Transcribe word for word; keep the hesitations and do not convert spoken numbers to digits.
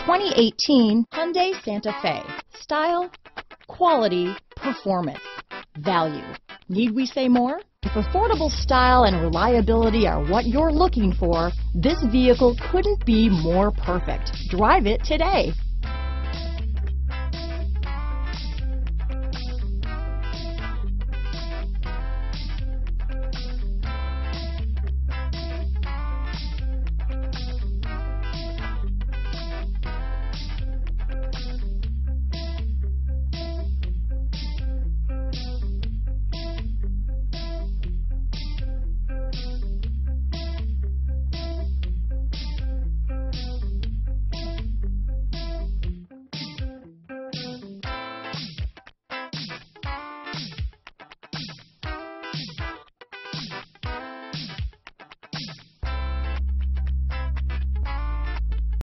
twenty eighteen Hyundai Santa Fe. Style, quality, performance, value. Need we say more? If affordable style and reliability are what you're looking for, this vehicle couldn't be more perfect. Drive it today.